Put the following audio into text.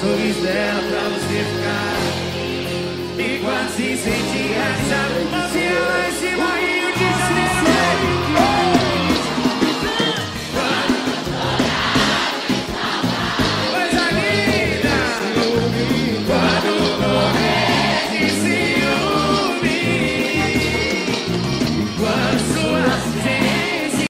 sorriso dela pra você ficar. E quase sem